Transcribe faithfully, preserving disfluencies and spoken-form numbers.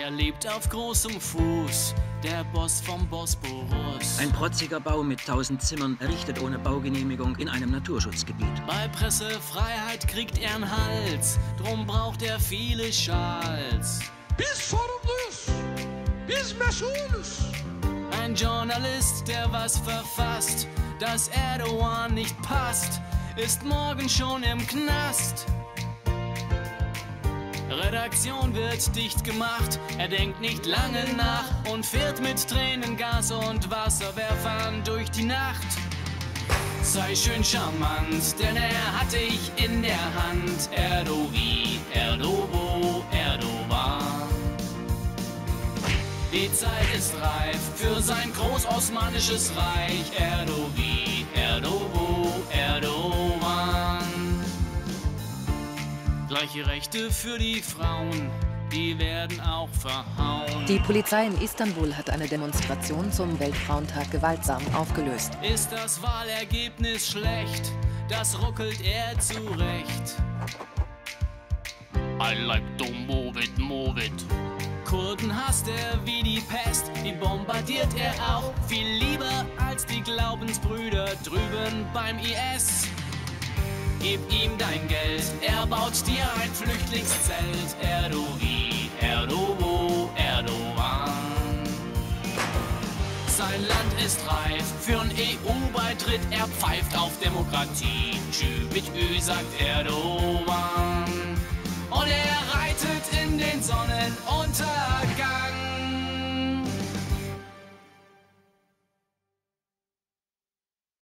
Er lebt auf großem Fuß, der Boss vom Bosporus. Ein protziger Bau mit tausend Zimmern, errichtet ohne Baugenehmigung in einem Naturschutzgebiet. Bei Pressefreiheit kriegt er einen Hals, drum braucht er viele Schals. Biz sorumluyuz, biz mesulüz. Ein Journalist, der was verfasst, dass Erdogan nicht passt, ist morgen schon im Knast. Redaktion wird dicht gemacht, er denkt nicht lange nach und fährt mit Tränengas und Wasserwerfern durch die Nacht. Sei schön charmant, denn er hat dich in der Hand. Erdovi, Erdobo, Erdogan. Die Zeit ist reif für sein großosmanisches Reich. Erdovi, Erdobo, Erdogan. Gleiche Rechte für die Frauen, die werden auch verhauen. Die Polizei in Istanbul hat eine Demonstration zum Weltfrauentag gewaltsam aufgelöst. Ist das Wahlergebnis schlecht, das ruckelt er zurecht. I like to move it, move it. Kurden hasst er wie die Pest, die bombardiert er auch viel lieber als die Glaubensbrüder drüben beim I S. Gib ihm dein Geld, er baut dir ein Flüchtlingszelt. Erdovi, Erdobo, Erdogan. Sein Land ist reif für einen E U-Beitritt, er pfeift auf Demokratie. Tschü mit Ü, sagt Erdogan. Und er reitet in den Sonnenuntergang.